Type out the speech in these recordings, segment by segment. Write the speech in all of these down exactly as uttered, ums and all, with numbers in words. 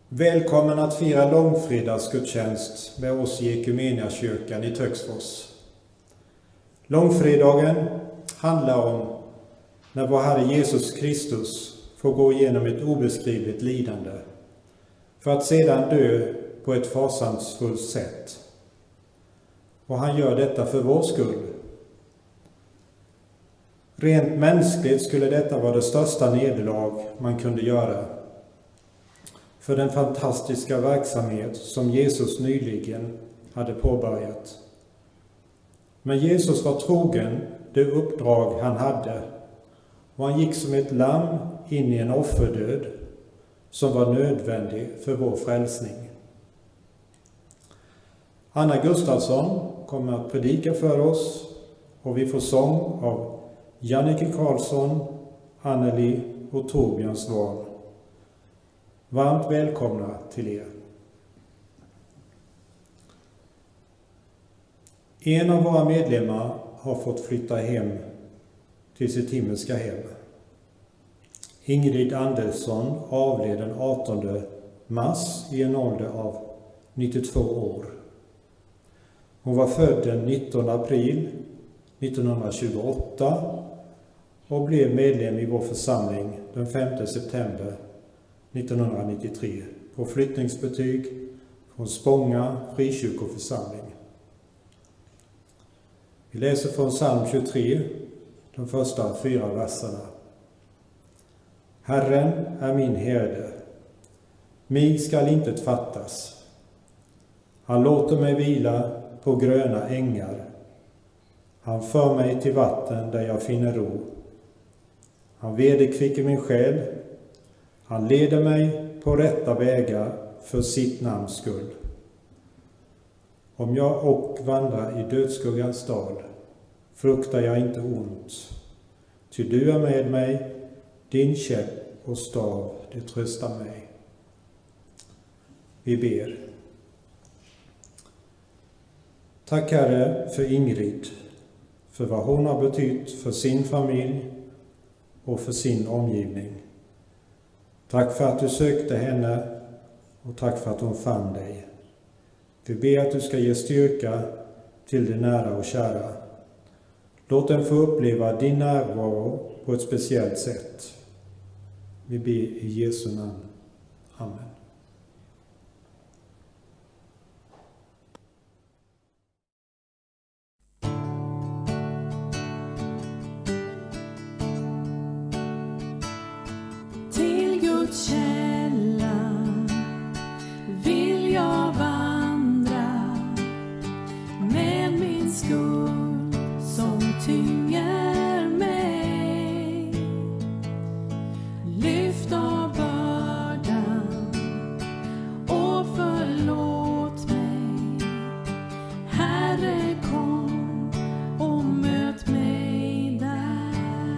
Välkommen att fira långfredagsgudstjänst med oss i Ekumeniakyrkan i Töcksfors. Långfredagen handlar om när vår Herre Jesus Kristus får gå igenom ett obeskrivligt lidande för att sedan dö på ett fasansfullt sätt. Och han gör detta för vår skull. Rent mänskligt skulle detta vara det största nederlag man kunde göra för den fantastiska verksamhet som Jesus nyligen hade påbörjat. Men Jesus var trogen det uppdrag han hade, och han gick som ett lamm in i en offerdöd som var nödvändig för vår frälsning. Anna Gustafsson kommer att predika för oss, och vi får sång av Jannike Karlsson, Anneli och Torbjörn Svahn. Varmt välkomna till er. En av våra medlemmar har fått flytta hem till sitt himmelska hem. Ingrid Andersson avled den artonde mars i en ålder av nittiotvå år. Hon var född den nittonde april nittonhundratjugoåtta och blev medlem i vår församling den femte september nittonhundranittiotre på flyttningsbetyg från Spånga frikyrkoförsamling. Vi läser från psalm tjugotre, de första fyra verserna. Herren är min herde, mig skall intet fattas. Han låter mig vila på gröna ängar. Han för mig till vatten där jag finner ro. Han vederkvicker min själ. Han leder mig på rätta vägar för sitt namns skull. Om jag och vandrar i dödsskuggans dal, fruktar jag inte ont. Ty du är med mig, din käpp och stav, det tröstar mig. Vi ber. Tack Herre för Ingrid, för vad hon har betytt för sin familj och för sin omgivning. Tack för att du sökte henne och tack för att hon fann dig. Vi ber att du ska ge styrka till de nära och kära. Låt dem få uppleva din närvaro på ett speciellt sätt. Vi ber i Jesu namn. Amen. Källan vill jag vandra med min skuld som tynger mig. Lyft av bördan och förlåt mig. Herre, kom och möt mig där.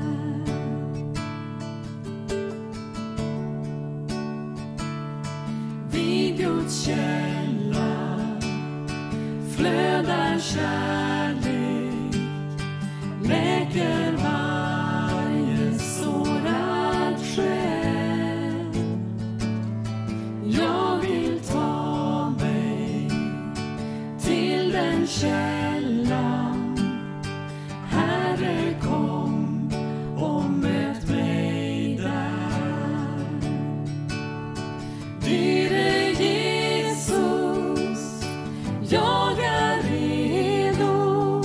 Guds källa flödar kärlek, läker varje sårad själ. Jag vill ta mig till den källan. Herre, kom och möt mig där. Dyre jag är redo,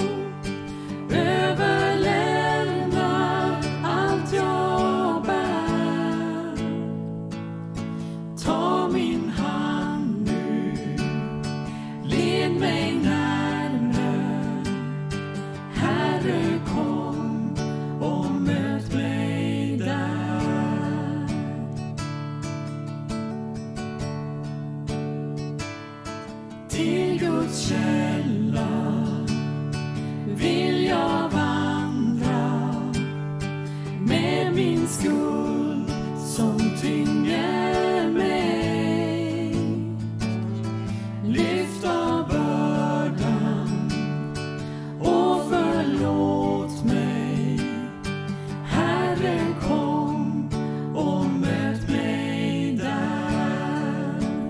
överlämna allt jag bär. Ta min hand nu, led mig närmare. Herre, kom och möt mig där. Till Guds källa vill jag vandra med min skuld som tynger mig. Lyft av bördan och förlåt mig. Herre, kom och möt mig där.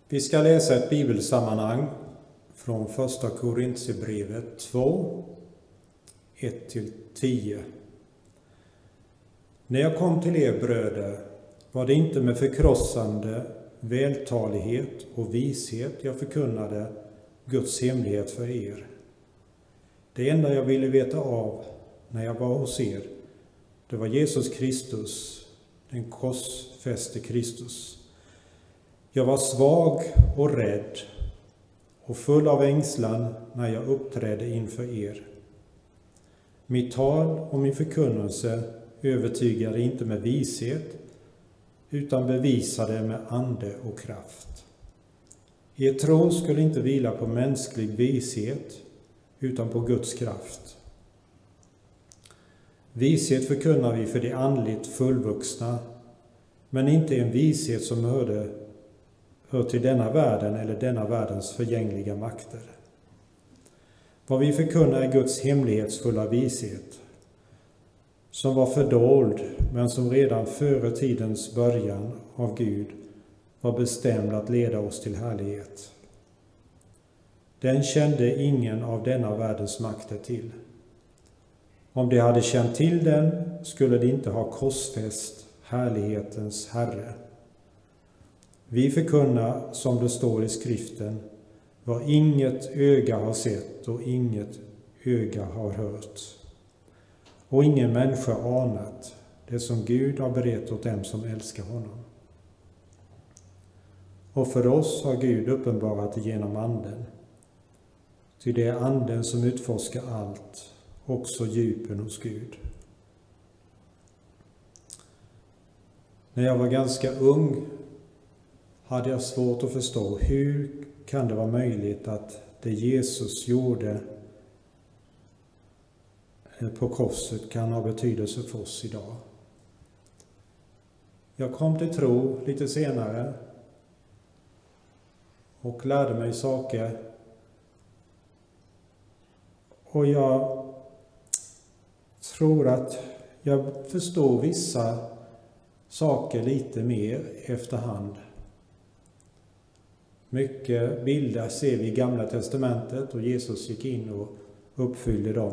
Vi ska läsa ett bibelsammanhang från första Korintierbrevet två, ett till tio. När jag kom till er bröder var det inte med förkrossande vältalighet och vishet jag förkunnade Guds hemlighet för er. Det enda jag ville veta av när jag var hos er, det var Jesus Kristus, den korsfäste Kristus. Jag var svag och rädd och full av ängslan när jag uppträdde inför er. Mitt tal och min förkunnelse övertygade inte med vishet, utan bevisade med ande och kraft. Er tro skulle inte vila på mänsklig vishet, utan på Guds kraft. Vishet förkunnar vi för de andligt fullvuxna, men inte en vishet som hörde, hör till denna världen eller denna världens förgängliga makter. Vad vi förkunnar är Guds hemlighetsfulla vishet, som var fördold, men som redan före tidens början av Gud var bestämd att leda oss till härlighet. Den kände ingen av denna världens makter till. Om de hade känt till den skulle de inte ha korsfäst härlighetens Herre. Vi förkunnar, som det står i skriften, vad inget öga har sett och inget öga har hört. Och ingen människa anat det som Gud har berett åt dem som älskar honom. Och för oss har Gud uppenbarat det genom anden. Ty det är anden som utforskar allt, också djupen hos Gud. När jag var ganska ung hade jag svårt att förstå hur kan det vara möjligt att det Jesus gjorde på korset kan ha betydelse för oss idag. Jag kom till tro lite senare och lärde mig saker. Och jag tror att jag förstår vissa saker lite mer efterhand. Mycket bilder ser vi i Gamla testamentet och Jesus gick in och uppfyllde dem.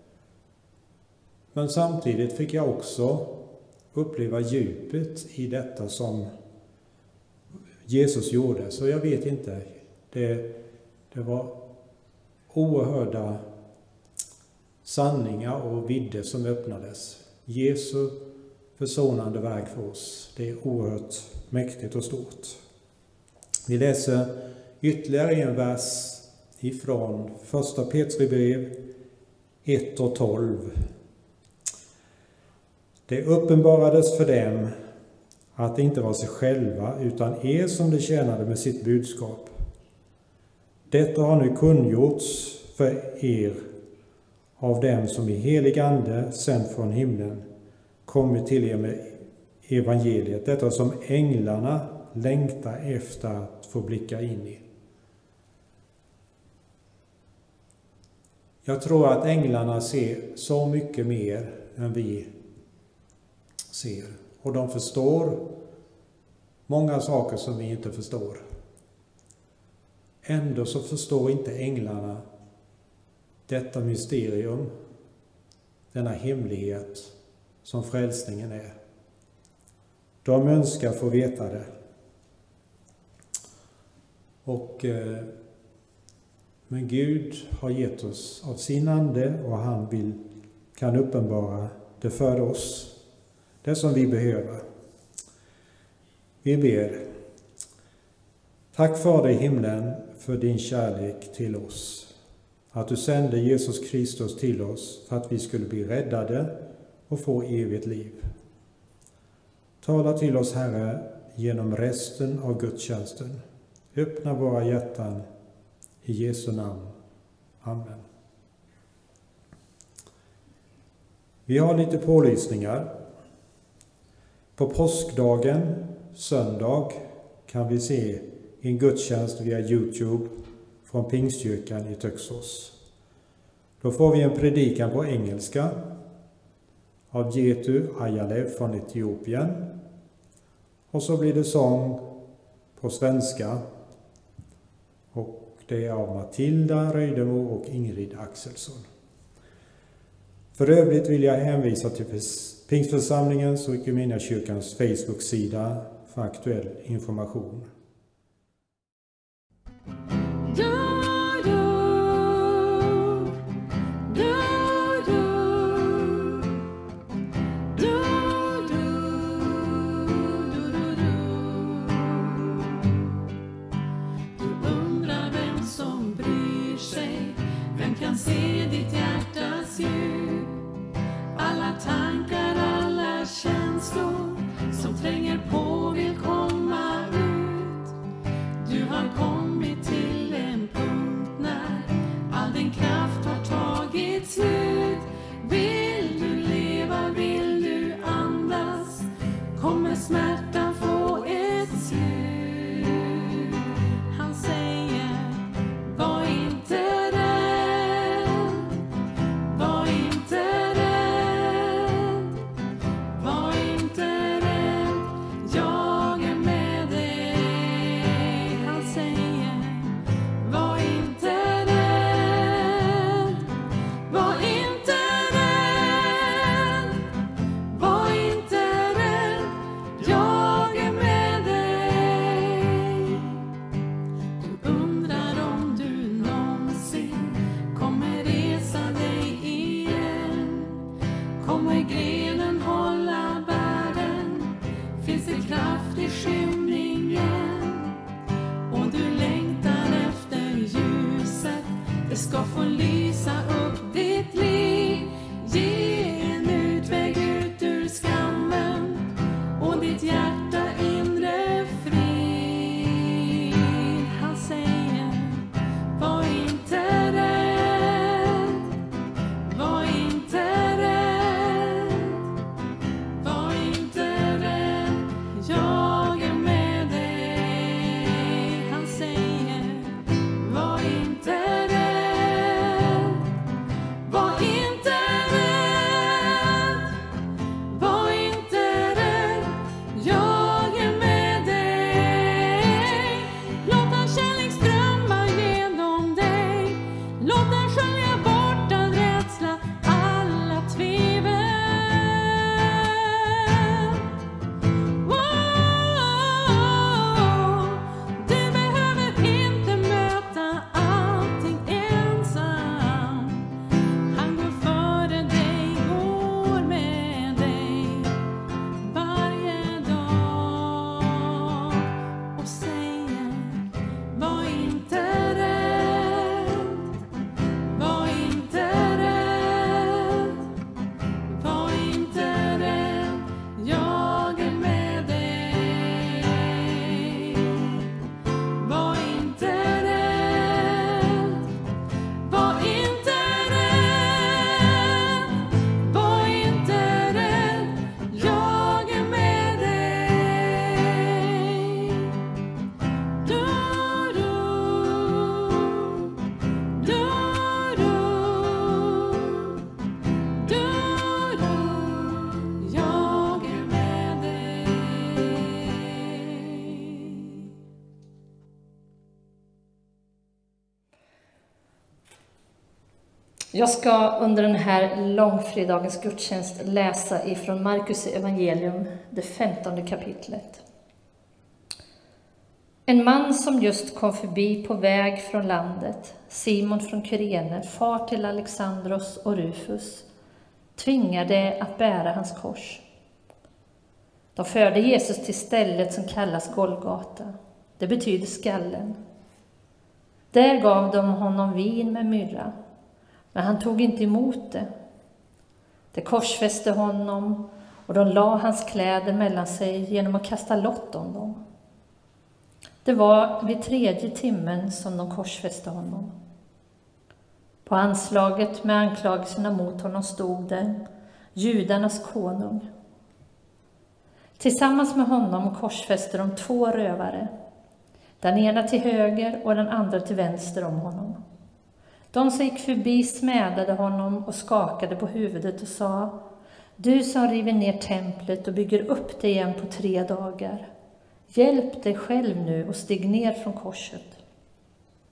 Men samtidigt fick jag också uppleva djupet i detta som Jesus gjorde. Så jag vet inte, det, det var oerhörda sanningar och vidder som öppnades. Jesu försonande väg för oss, det är oerhört mäktigt och stort. Vi läser ytterligare en vers ifrån första Petrusbrev ett och tolv. Det uppenbarades för dem att det inte var sig själva utan er som de tjänade med sitt budskap. Detta har nu kungjorts för er av dem som i helig ande sänd från himlen kommit till er med evangeliet, detta som änglarna längtar efter att få blicka in i. Jag tror att änglarna ser så mycket mer än vi ser. Och de förstår många saker som vi inte förstår. Ändå så förstår inte änglarna detta mysterium, denna hemlighet som frälsningen är. De önskar få veta det. Och, eh, men Gud har gett oss av sin ande och han vill, kan uppenbara det för oss. Det som vi behöver. Vi ber. Tack Fader i himlen för din kärlek till oss. Att du sände Jesus Kristus till oss för att vi skulle bli räddade och få evigt liv. Tala till oss, Herre, genom resten av gudstjänsten. Öppna våra hjärtan i Jesu namn. Amen. Vi har lite pålysningar. På påskdagen, söndag, kan vi se en gudstjänst via YouTube från Pingstkyrkan i Töcksfors. Då får vi en predikan på engelska av Getu Ayalev från Etiopien. Och så blir det sång på svenska Och det är av Matilda Röjdemo och Ingrid Axelsson. För övrigt vill jag hänvisa till Pingstförsamlingens och Equmeniakyrkans Facebook-sida för aktuell information. Se ditt hjärtas djup, alla tankar, alla känslor som tränger på vill komma ut. Du har kommit till en punkt när all din kraft har tagit slut. Vill du leva, vill du andas, kommer smärtan få ett slut. Han säger, var inte ska få lysa upp ditt liv. Ge en utväg ut ur skammen och ditt hjärta inre frid. Han säger, var inte rädd, var inte rädd, var inte rädd, jag är med dig. Han säger, var inte rädd, Jag ska under den här långfredagens gudstjänst läsa ifrån Markus evangelium, det femtonde kapitlet. En man som just kom förbi på väg från landet, Simon från Kyrene, far till Alexandros och Rufus, tvingade att bära hans kors. De förde Jesus till stället som kallas Golgata. Det betyder skallen. Där gav de honom vin med myrra. Men han tog inte emot det. De korsfäste honom och de la hans kläder mellan sig genom att kasta lott om dem. Det var vid tredje timmen som de korsfäste honom. På anslaget med anklagelserna mot honom stod det, judarnas konung. Tillsammans med honom korsfäste de två rövare, den ena till höger och den andra till vänster om honom. De som gick förbi smädade honom och skakade på huvudet och sa, du som river ner templet och bygger upp det igen på tre dagar, hjälp dig själv nu och stig ner från korset.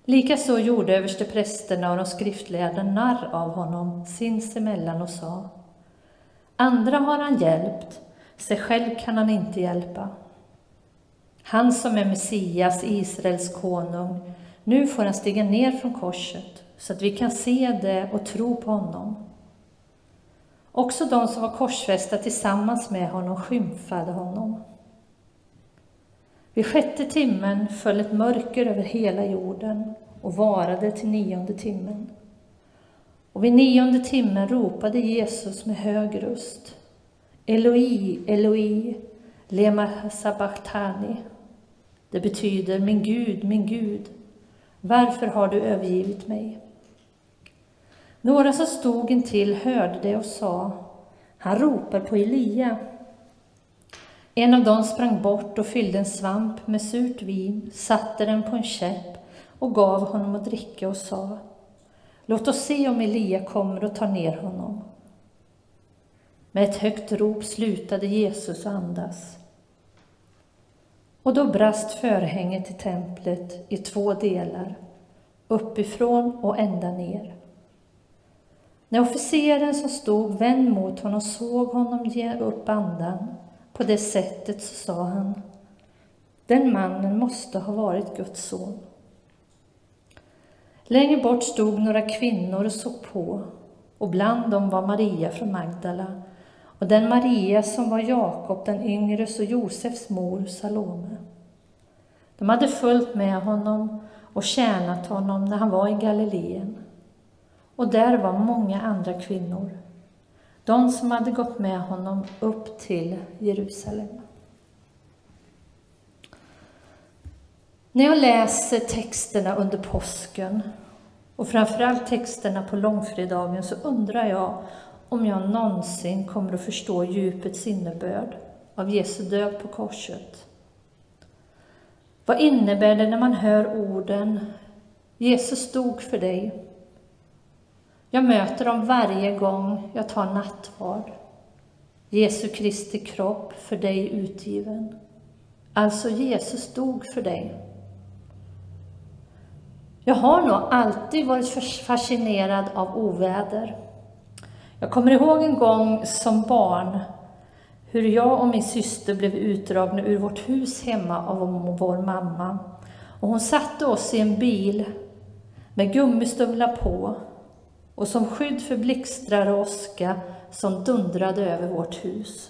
Likaså gjorde översteprästerna och de skriftlärda narr av honom sinsemellan och sa: andra har han hjälpt, sig själv kan han inte hjälpa. Han som är Messias, Israels konung, nu får han stiga ner från korset så att vi kan se det och tro på honom. Också de som var korsfästa tillsammans med honom skymfade honom. Vid sjätte timmen föll ett mörker över hela jorden och varade till nionde timmen. Och vid nionde timmen ropade Jesus med hög röst: Eloi, Eloi, lema sabachthani. Det betyder: min Gud, min Gud, varför har du övergivit mig? Några som stod intill hörde det och sa: han ropar på Elia. En av dem sprang bort och fyllde en svamp med surt vin, satte den på en käpp och gav honom att dricka och sa: låt oss se om Elia kommer och tar ner honom. Med ett högt rop slutade Jesus andas. Och då brast förhänget i templet i två delar, uppifrån och ända ner. När officeren som stod vänd mot honom såg honom ge upp andan på det sättet, så sa han: den mannen måste ha varit Guds son. Längre bort stod några kvinnor och såg på, och bland dem var Maria från Magdala och den Maria som var Jakob den yngres och Josefs mor Salome. De hade följt med honom och tjänat honom när han var i Galileen. Och där var många andra kvinnor, de som hade gått med honom upp till Jerusalem. När jag läser texterna under påsken och framförallt texterna på långfredagen, så undrar jag om jag någonsin kommer att förstå djupets innebörd av Jesu död på korset. Vad innebär det när man hör orden: Jesus dog för dig? Jag möter dem varje gång jag tar nattvard. Jesu Kristi kropp för dig utgiven. Alltså Jesus dog för dig. Jag har nog alltid varit fascinerad av oväder. Jag kommer ihåg en gång som barn hur jag och min syster blev utdragna ur vårt hus hemma av vår mamma. Och hon satte oss i en bil med gummistövlar på och som skydd för blixtrar och åska som dundrade över vårt hus.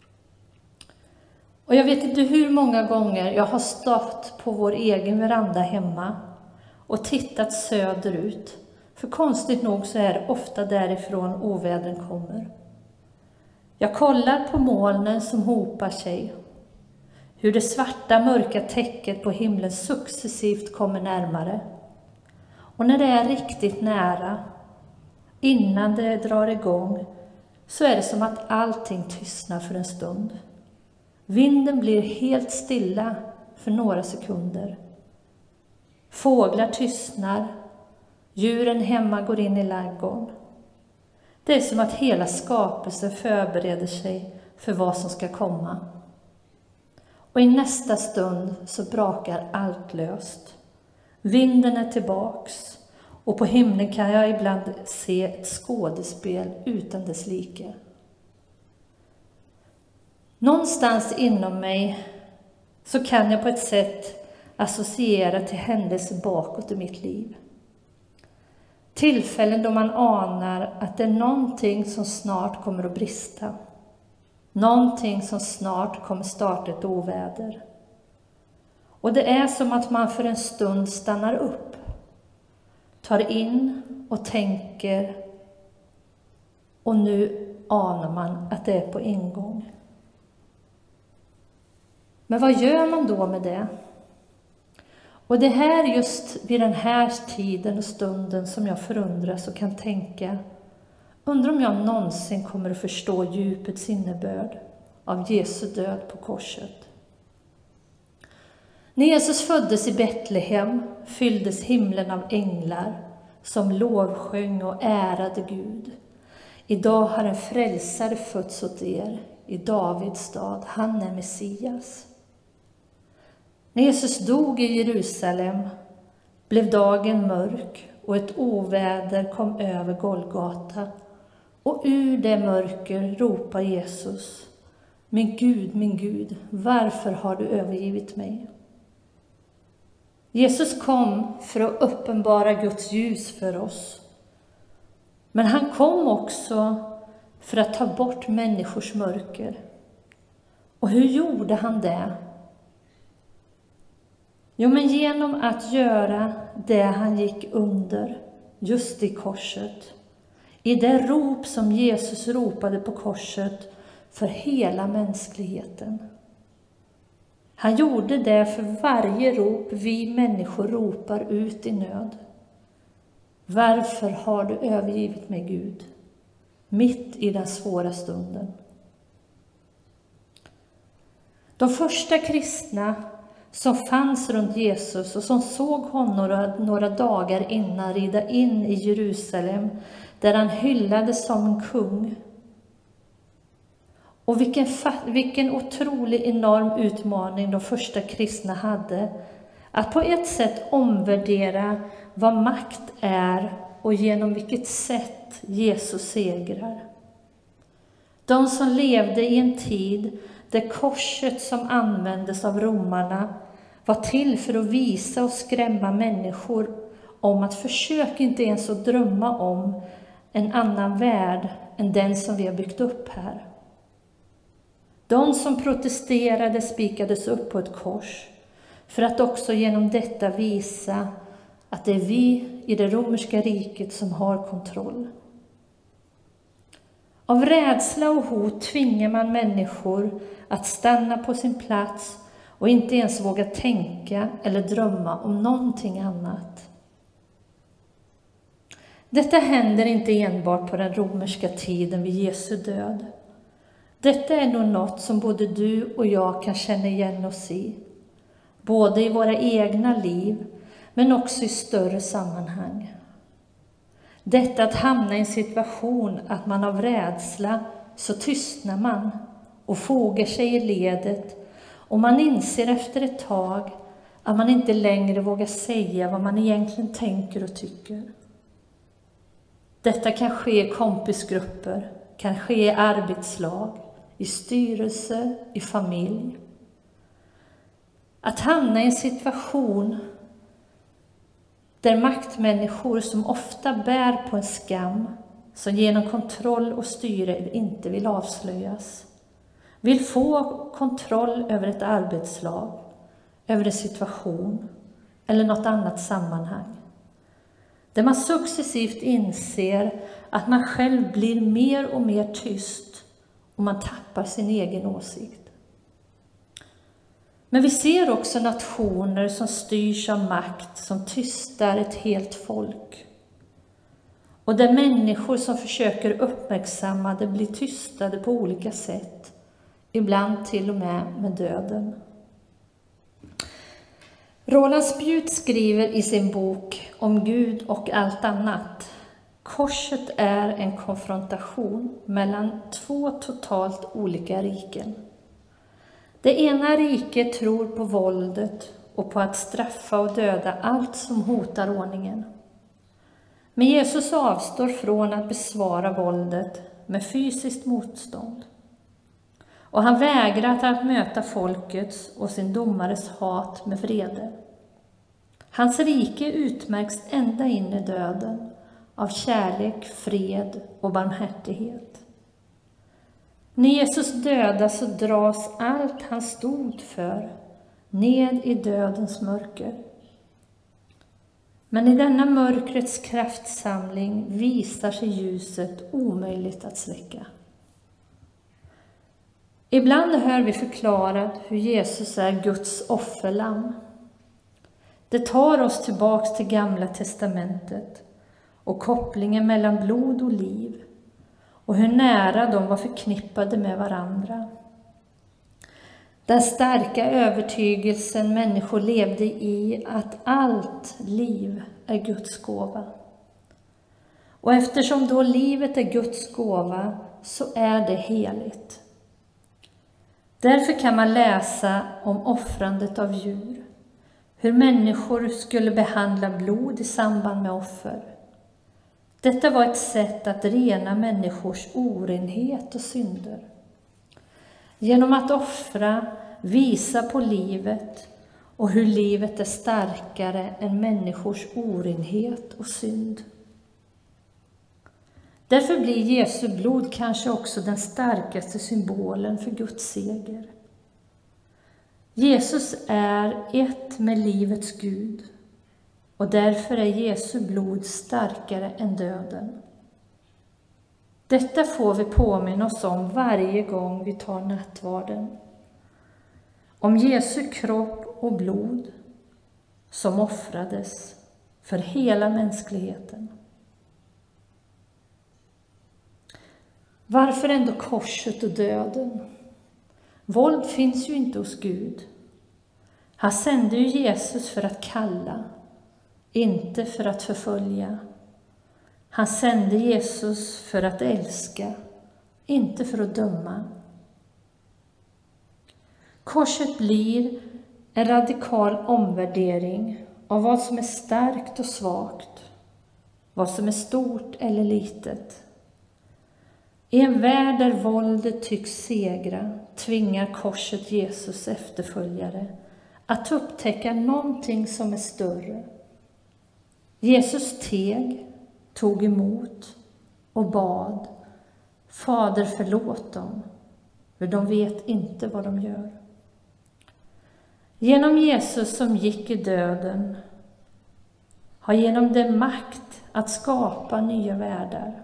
Och jag vet inte hur många gånger jag har stått på vår egen veranda hemma och tittat söderut. För konstigt nog så är det ofta därifrån ovädren kommer. Jag kollar på molnen som hopar sig. Hur det svarta mörka täcket på himlen successivt kommer närmare. Och när det är riktigt nära, innan det drar igång, så är det som att allting tystnar för en stund. Vinden blir helt stilla för några sekunder. Fåglar tystnar. Djuren hemma går in i ladugården. Det är som att hela skapelsen förbereder sig för vad som ska komma. Och i nästa stund så brakar allt löst. Vinden är tillbaks. Och på himlen kan jag ibland se ett skådespel utan dess like. Någonstans inom mig så kan jag på ett sätt associera till händelser bakåt i mitt liv. Tillfällen då man anar att det är någonting som snart kommer att brista. Någonting som snart kommer starta ett oväder. Och det är som att man för en stund stannar upp. Tar in och tänker. Och nu anar man att det är på ingång. Men vad gör man då med det? Och det här just vid den här tiden och stunden som jag förundras och kan tänka. Undrar om jag någonsin kommer att förstå djupets innebörd av Jesu död på korset. När Jesus föddes i Betlehem fylldes himlen av änglar som lovsjöng och ärade Gud. Idag har en frälsare fötts åt er i Davids stad. Han är Messias. När Jesus dog i Jerusalem blev dagen mörk och ett oväder kom över Golgata. Och ur det mörker ropar Jesus: Min Gud, min Gud, varför har du övergivit mig? Jesus kom för att uppenbara Guds ljus för oss. Men han kom också för att ta bort människors mörker. Och hur gjorde han det? Jo, men genom att göra det han gick under just i korset. I det rop som Jesus ropade på korset för hela mänskligheten. Han gjorde det för varje rop vi människor ropar ut i nöd. Varför har du övergivit mig, Gud? Mitt i den svåra stunden. De första kristna som fanns runt Jesus och som såg honom några, några dagar innan rida in i Jerusalem, där han hyllades som en kung. Och vilken, vilken otrolig enorm utmaning de första kristna hade, att på ett sätt omvärdera vad makt är och genom vilket sätt Jesus segrar. De som levde i en tid där korset som användes av romarna var till för att visa och skrämma människor om att försöka inte ens att drömma om en annan värld än den som vi har byggt upp här. De som protesterade spikades upp på ett kors för att också genom detta visa att det är vi i det romerska riket som har kontroll. Av rädsla och hot tvingar man människor att stanna på sin plats och inte ens våga tänka eller drömma om någonting annat. Detta händer inte enbart på den romerska tiden vid Jesu död. Detta är nog något som både du och jag kan känna igen oss i. Både i våra egna liv men också i större sammanhang. Detta att hamna i en situation att man av rädsla så tystnar man och fogar sig i ledet, och man inser efter ett tag att man inte längre vågar säga vad man egentligen tänker och tycker. Detta kan ske i kompisgrupper, kan ske i arbetslag, i styrelse, i familj. Att hamna i en situation där maktmänniskor som ofta bär på en skam, som genom kontroll och styre inte vill avslöjas, vill få kontroll över ett arbetslag, över en situation eller något annat sammanhang. Där man successivt inser att man själv blir mer och mer tyst och man tappar sin egen åsikt. Men vi ser också nationer som styrs av makt, som tystar ett helt folk. Och där människor som försöker uppmärksamma det blir tystade på olika sätt, ibland till och med med döden. Roland Spjut skriver i sin bok Om Gud och allt annat: korset är en konfrontation mellan två totalt olika riken. Det ena riket tror på våldet och på att straffa och döda allt som hotar ordningen. Men Jesus avstår från att besvara våldet med fysiskt motstånd. Och han vägrar att möta folkets och sin domares hat med vrede. Hans rike utmärks ända in i döden av kärlek, fred och barmhärtighet. När Jesus dödas så dras allt han stod för ned i dödens mörker. Men i denna mörkrets kraftsamling visar sig ljuset omöjligt att släcka. Ibland hör vi förklarat hur Jesus är Guds offerlamm. Det tar oss tillbaks till Gamla testamentet och kopplingen mellan blod och liv och hur nära de var förknippade med varandra. Den starka övertygelsen människor levde i att allt liv är Guds gåva. Och eftersom då livet är Guds gåva så är det heligt. Därför kan man läsa om offrandet av djur, hur människor skulle behandla blod i samband med offer. Detta var ett sätt att rena människors orenhet och synder. Genom att offra, visa på livet och hur livet är starkare än människors orenhet och synd. Därför blir Jesu blod kanske också den starkaste symbolen för Guds seger. Jesus är ett med livets Gud, och därför är Jesu blod starkare än döden. Detta får vi påminna oss om varje gång vi tar nattvarden. Om Jesu kropp och blod som offrades för hela mänskligheten. Varför ändå korset och döden? Våld finns ju inte hos Gud. Han sände ju Jesus för att kalla, inte för att förfölja. Han sände Jesus för att älska, inte för att döma. Korset blir en radikal omvärdering av vad som är starkt och svagt, vad som är stort eller litet. I en värld där våldet tycks segra tvingar korset Jesus efterföljare att upptäcka någonting som är större. Jesus teg, tog emot och bad: Fader, förlåt dem, för de vet inte vad de gör. Genom Jesus som gick i döden har genom det makt att skapa nya världar.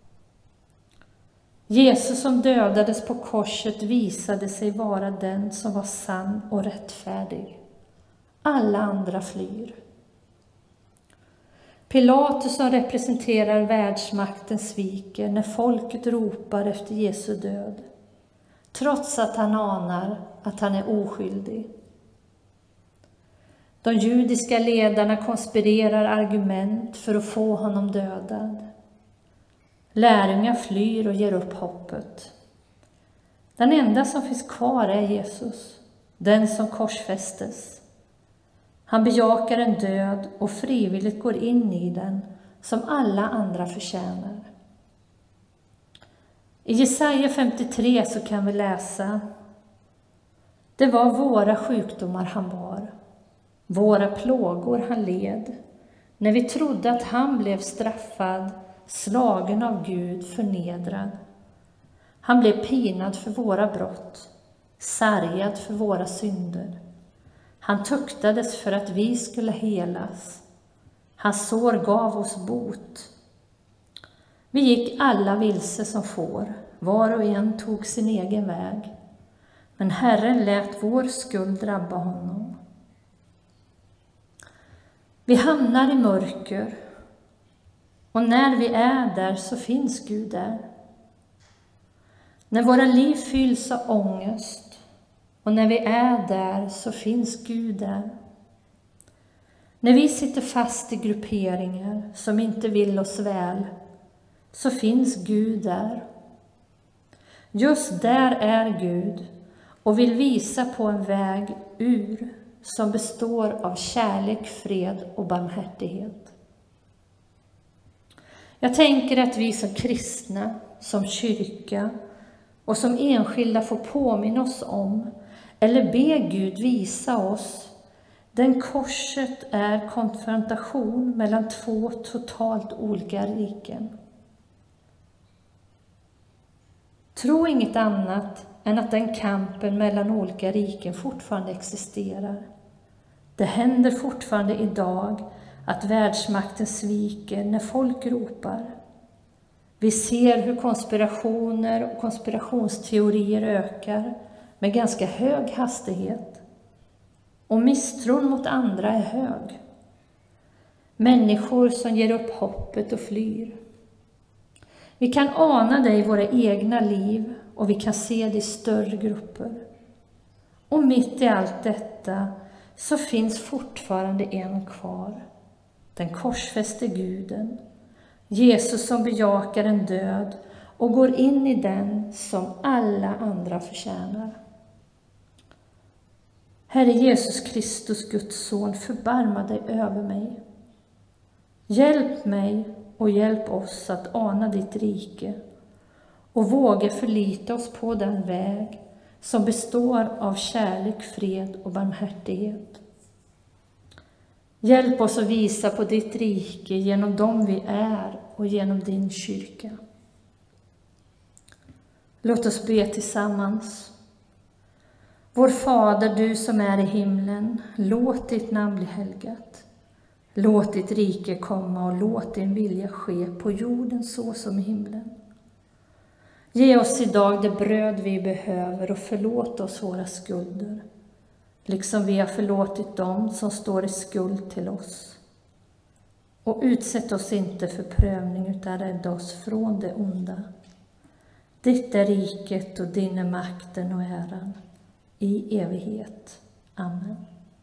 Jesus som dödades på korset visade sig vara den som var sann och rättfärdig. Alla andra flyr. Pilatus som representerar världsmakten sviker när folket ropar efter Jesu död, trots att han anar att han är oskyldig. De judiska ledarna konspirerar argument för att få honom dödad. Lärjungar flyr och ger upp hoppet. Den enda som finns kvar är Jesus, den som korsfästes. Han bejakar en död och frivilligt går in i den som alla andra förtjänar. I Jesaja femtiotre så kan vi läsa: Det var våra sjukdomar han bar, våra plågor han led, när vi trodde att han blev straffad, slagen av Gud, förnedrad. Han blev pinad för våra brott, sargad för våra synder. Han tuktades för att vi skulle helas. Hans sår gav oss bot. Vi gick alla vilse som får, var och en tog sin egen väg. Men Herren lät vår skuld drabba honom. Vi hamnar i mörker, och när vi är där så finns Gud där. När våra liv fylls av ångest, och när vi är där så finns Gud där. När vi sitter fast i grupperingar som inte vill oss väl, så finns Gud där. Just där är Gud och vill visa på en väg ur som består av kärlek, fred och barmhärtighet. Jag tänker att vi som kristna, som kyrka och som enskilda får påminna oss om eller be Gud visa oss den korset är konfrontation mellan två totalt olika riken. Tro inget annat än att den kampen mellan olika riken fortfarande existerar. Det händer fortfarande idag att världsmakten sviker när folk ropar. Vi ser hur konspirationer och konspirationsteorier ökar med ganska hög hastighet. Och misstron mot andra är hög. Människor som ger upp hoppet och flyr. Vi kan ana det i våra egna liv och vi kan se det i större grupper. Och mitt i allt detta så finns fortfarande en kvar. Den korsfäste Guden. Jesus som bejakar en död och går in i den som alla andra förtjänar. Herre Jesus Kristus, Guds son, förbarma dig över mig. Hjälp mig och hjälp oss att ana ditt rike och våga förlita oss på den väg som består av kärlek, fred och barmhärtighet. Hjälp oss att visa på ditt rike genom dem vi är och genom din kyrka. Låt oss be tillsammans. Vår Fader, du som är i himlen, låt ditt namn bli helgat. Låt ditt rike komma och låt din vilja ske på jorden så som i himlen. Ge oss idag det bröd vi behöver och förlåt oss våra skulder, liksom vi har förlåtit dem som står i skuld till oss. Och utsätt oss inte för prövning utan rädda oss från det onda. Ditt är riket och din är makten och äran i evighet. Amen.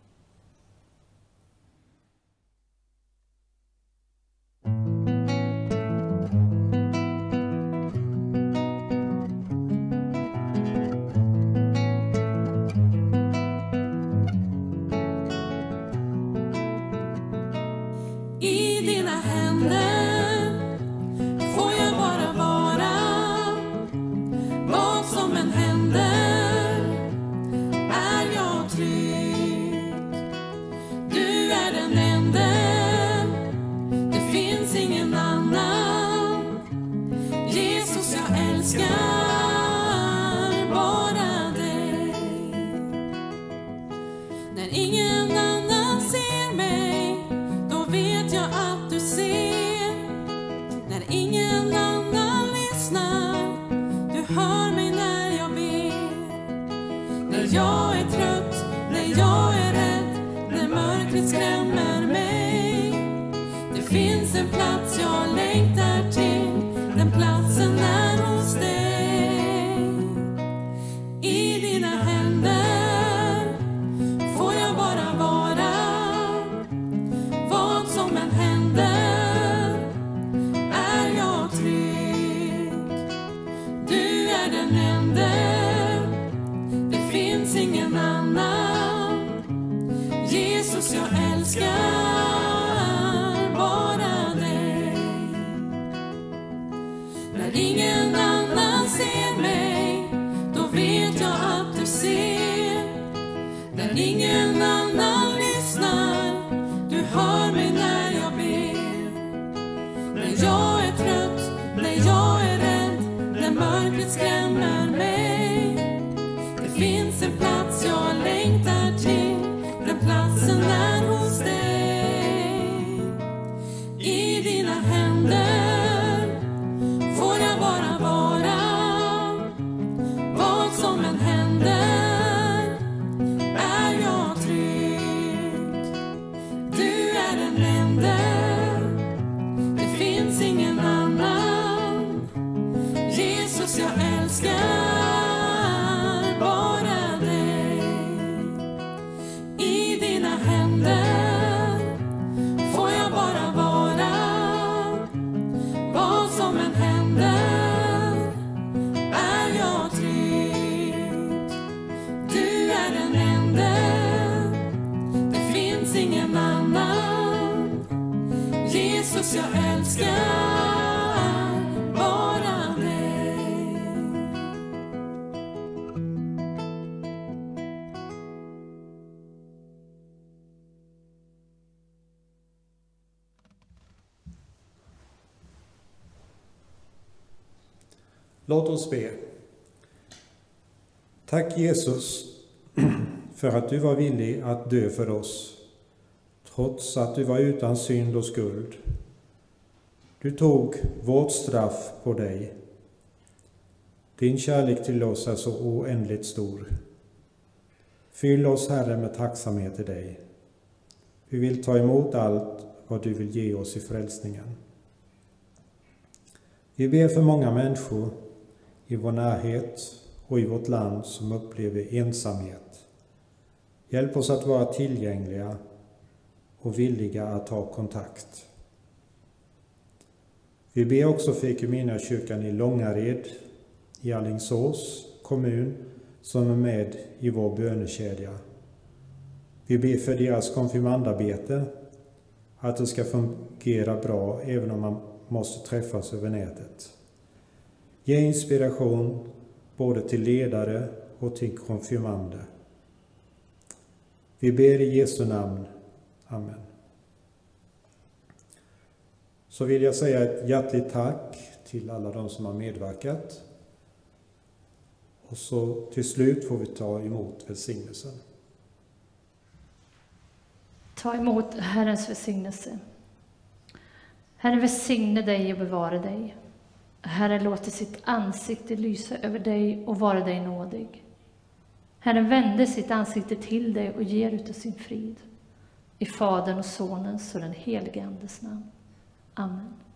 Låt oss be. Tack Jesus för att du var villig att dö för oss, trots att du var utan synd och skuld. Du tog vårt straff på dig. Din kärlek till oss är så oändligt stor. Fyll oss, Herre, med tacksamhet till dig. Vi vill ta emot allt vad du vill ge oss i frälsningen. Vi ber för många människor i vår närhet och i vårt land som upplever ensamhet. Hjälp oss att vara tillgängliga och villiga att ta kontakt. Vi ber också för Equmeniakyrkan i Långared, i Alingsås kommun, som är med i vår bönekedja. Vi ber för deras konfirmandarbete, att det ska fungera bra även om man måste träffas över nätet. Ge inspiration både till ledare och till konfirmander. Vi ber i Jesu namn. Amen. Så vill jag säga ett hjärtligt tack till alla de som har medverkat. Och så till slut får vi ta emot välsignelsen. Ta emot Herrens välsignelse. Herren välsigne dig och bevara dig. Herren låter sitt ansikte lysa över dig och vara dig nådig. Herren vände sitt ansikte till dig och ger utav sin frid. I Fadern och Sonens och den helige Andes namn. Amen.